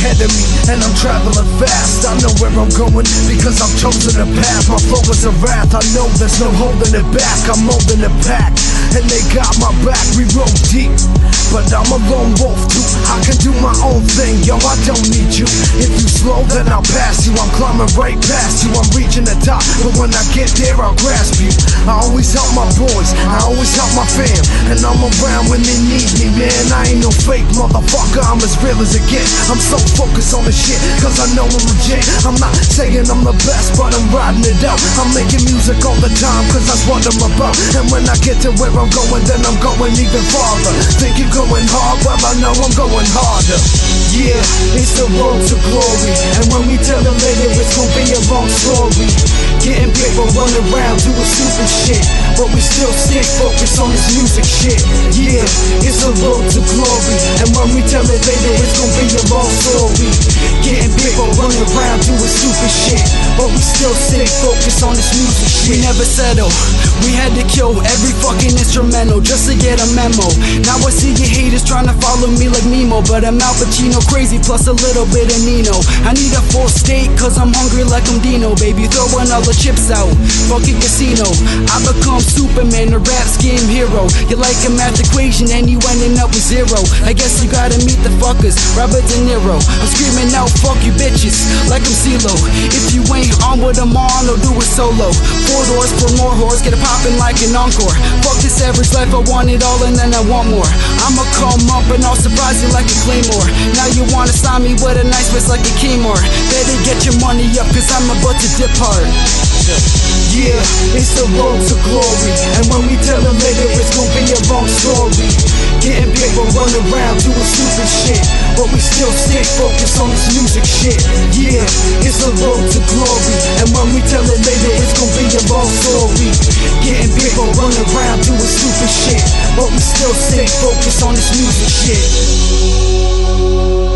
ahead of me, and I'm traveling fast. I know where I'm going because I've chosen a path. My flow is a wrath, I know there's no holding it back. I'm molding the pack, and they got my back. We roll deep, but I'm a lone wolf too. I can do my own thing, yo, I don't need you. If you slow, then I'll pass you. I'm climbing right past you, I'm reaching the top, but when I get there, I'll grasp you. I always help my boys, I always help my fam, and I'm around when they need me, man. I ain't no fake motherfucker, I'm as real as it gets. I'm so focused on the shit, cause I know I'm legit. I'm not saying I'm the best, but I'm riding it out. I'm making music all the time, cause that's what I'm about. And when I get to where I'm going, then I'm going even farther. Think you're going hard, well I know I'm going harder. Yeah, it's the road to glory, and when we tell them later, it's gonna be a long story. Getting paper, running around, doing stupid shit, but we still stay focused on this music shit. Yeah, it's a road to glory, and when we tell it later, it's gonna be a long story. Getting paper, running around, doing stupid shit, but we still stay focused on this music shit. We never settle, we had to kill every fucking instrumental just to get a memo. Now I see your haters trying to follow me like Nemo, but I'm Al Pacino crazy plus a little bit of Nino. I need a full steak cause I'm hungry like I'm Dino. Baby, throwing all the chips out, fucking casino. I become Superman, a rap scheme hero. You like a math equation and you ending up with zero. I guess you gotta meet the fuckers, Robert De Niro. I'm screaming out, fuck you bitches, like I'm CeeLo. If you ain't on with them on, I'll do it solo. 4 doors for more whores, get it poppin' like an encore. Fuck this average life, I want it all and then I want more. I'ma come up and I'll surprise you like a claymore. Now you wanna sign me with a nice face like a Kmart. Better get your money up cause I'm about to depart. Yeah, it's the road to glory, and when we tell them later, it's gonna be a long story. Getting paper, running around, doing stupid shit, but we still stay focused on this music shit. Yeah, it's the road to glory, and when we tell it later, it's gonna be a long story. Getting paper, running around, doing stupid shit, but we still stay focused on this music shit.